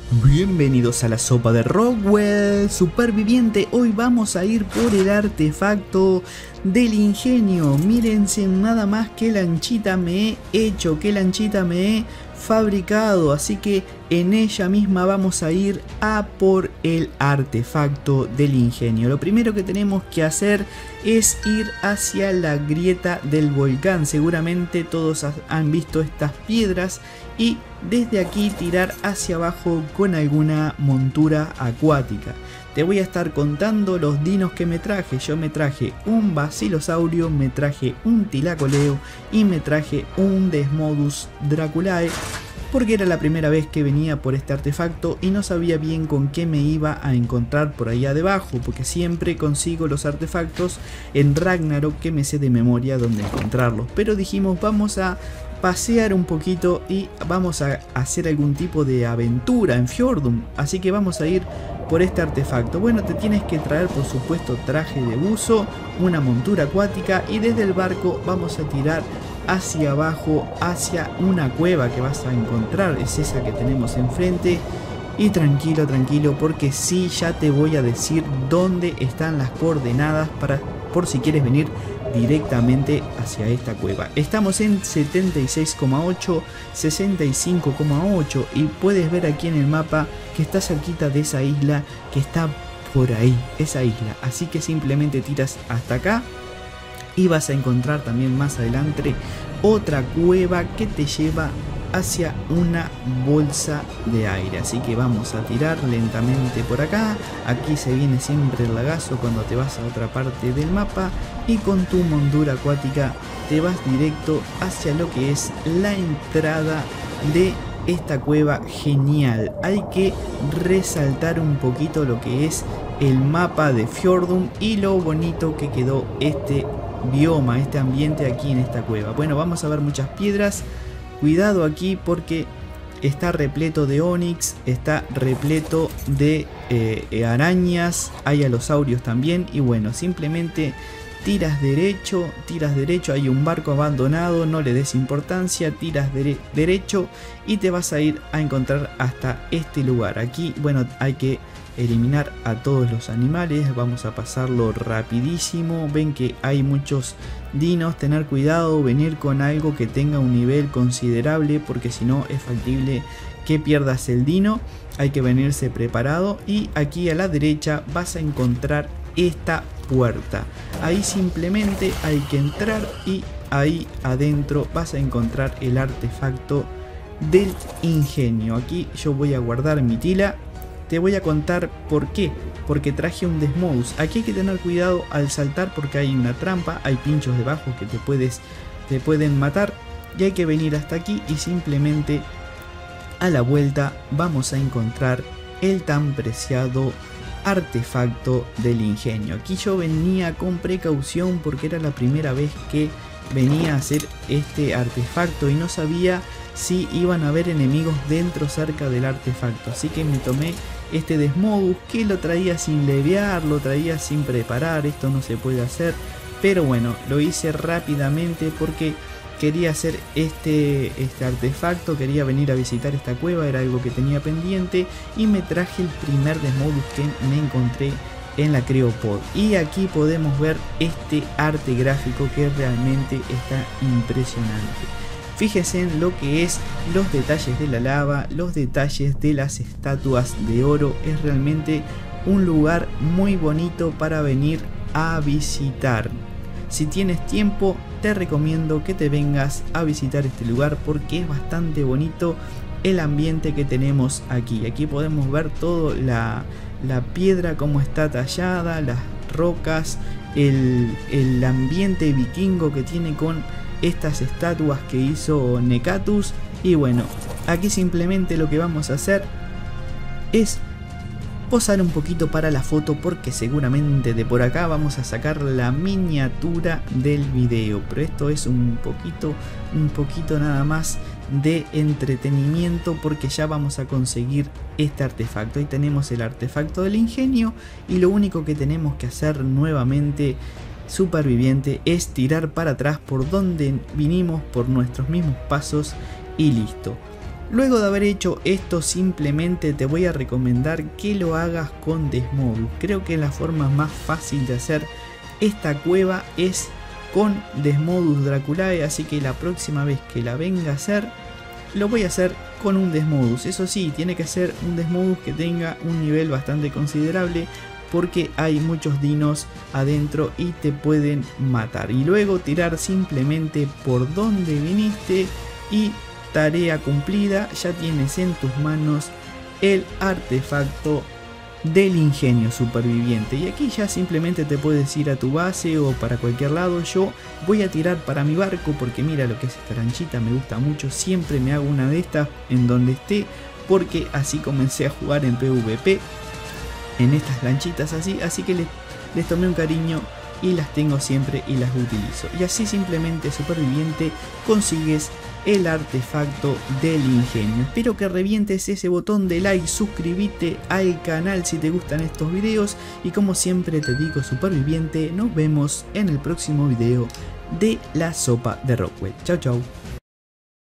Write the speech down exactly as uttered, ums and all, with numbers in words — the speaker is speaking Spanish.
Bienvenidos a la sopa de Rockwell, superviviente. Hoy vamos a ir por el artefacto del ingenio. Mírense nada más qué lanchita me he hecho, qué lanchita me he fabricado. Así que en ella misma vamos a ir a por el artefacto del ingenio. Lo primero que tenemos que hacer es ir hacia la grieta del volcán. Seguramente todos han visto estas piedras y desde aquí tirar hacia abajo con alguna montura acuática. Te voy a estar contando los dinos que me traje. Yo me traje un Basilosaurio, me traje un Tilacoleo y me traje un Desmodus Draculae, porque era la primera vez que venía por este artefacto y no sabía bien con qué me iba a encontrar por allá debajo, porque siempre consigo los artefactos en Ragnarok que me sé de memoria dónde encontrarlos. Pero dijimos, vamos a pasear un poquito y vamos a hacer algún tipo de aventura en Fjordum, así que vamos a ir por este artefacto. Bueno, te tienes que traer por supuesto traje de buzo, una montura acuática y desde el barco vamos a tirar hacia abajo, hacia una cueva que vas a encontrar, es esa que tenemos enfrente. Y tranquilo, tranquilo, porque sí, ya te voy a decir dónde están las coordenadas para, por si quieres venir directamente hacia esta cueva. Estamos en setenta y seis coma ocho, sesenta y cinco coma ocho y puedes ver aquí en el mapa que está cerquita de esa isla que está por ahí, esa isla. Así que simplemente tiras hasta acá y vas a encontrar también más adelante otra cueva que te lleva hacia una bolsa de aire. Así que vamos a tirar lentamente por acá. Aquí se viene siempre el lagazo cuando te vas a otra parte del mapa y con tu montura acuática te vas directo hacia lo que es la entrada de esta cueva genial. Hay que resaltar un poquito lo que es el mapa de Fjordum y lo bonito que quedó este bioma, este ambiente aquí en esta cueva. Bueno, vamos a ver muchas piedras. Cuidado aquí porque está repleto de onix, está repleto de eh, arañas, hay alosaurios también. Y bueno, simplemente tiras derecho, tiras derecho, hay un barco abandonado, no le des importancia, tiras dere derecho y te vas a ir a encontrar hasta este lugar. Aquí, bueno, hay que eliminar a todos los animales, vamos a pasarlo rapidísimo. Ven que hay muchos dinos, tener cuidado, venir con algo que tenga un nivel considerable porque si no es factible que pierdas el dino. Hay que venirse preparado y aquí a la derecha vas a encontrar esta puerta. Ahí simplemente hay que entrar y ahí adentro vas a encontrar el artefacto del ingenio. Aquí yo voy a guardar mi tila. Te voy a contar por qué, porque traje un Desmodus. Aquí hay que tener cuidado al saltar porque hay una trampa, hay pinchos debajo que te, puedes, te pueden matar. Y hay que venir hasta aquí y simplemente a la vuelta vamos a encontrar el tan preciado artefacto del ingenio. Aquí yo venía con precaución porque era la primera vez que venía a hacer este artefacto y no sabía si iban a haber enemigos dentro cerca del artefacto, así que me tomé este Desmodus que lo traía sin levear, lo traía sin preparar. Esto no se puede hacer, pero bueno, lo hice rápidamente porque quería hacer este, este artefacto, quería venir a visitar esta cueva, era algo que tenía pendiente y me traje el primer Desmodus que me encontré en la Creopod. Y aquí podemos ver este arte gráfico que realmente está impresionante. Fíjense en lo que es los detalles de la lava, los detalles de las estatuas de oro. Es realmente un lugar muy bonito para venir a visitar. Si tienes tiempo, te recomiendo que te vengas a visitar este lugar porque es bastante bonito el ambiente que tenemos aquí. Aquí podemos ver toda la, la piedra como está tallada, las rocas, el, el ambiente vikingo que tiene con estas estatuas que hizo Nekatus. Y bueno, aquí simplemente lo que vamos a hacer es posar un poquito para la foto porque seguramente de por acá vamos a sacar la miniatura del video, pero esto es un poquito un poquito nada más de entretenimiento porque ya vamos a conseguir este artefacto. Ahí tenemos el artefacto del ingenio y lo único que tenemos que hacer nuevamente, superviviente, es tirar para atrás por donde vinimos, por nuestros mismos pasos y listo. Luego de haber hecho esto, simplemente te voy a recomendar que lo hagas con Desmodus. Creo que la forma más fácil de hacer esta cueva es con Desmodus Draculae, así que la próxima vez que la venga a hacer, lo voy a hacer con un Desmodus. Eso sí, tiene que ser un Desmodus que tenga un nivel bastante considerable, porque hay muchos dinos adentro y te pueden matar. Y luego tirar simplemente por donde viniste y tarea cumplida, ya tienes en tus manos el artefacto del ingenio superviviente. Y aquí ya simplemente te puedes ir a tu base o para cualquier lado. Yo voy a tirar para mi barco porque mira lo que es esta lanchita, me gusta mucho. Siempre me hago una de estas en donde esté, porque así comencé a jugar en PvP, en estas lanchitas así. Así que les, les tomé un cariño y las tengo siempre y las utilizo. Y así simplemente, superviviente, consigues el artefacto del ingenio. Espero que revientes ese botón de like, suscríbete al canal si te gustan estos videos y como siempre te digo, superviviente, nos vemos en el próximo video de la sopa de Rockwell. Chau chau.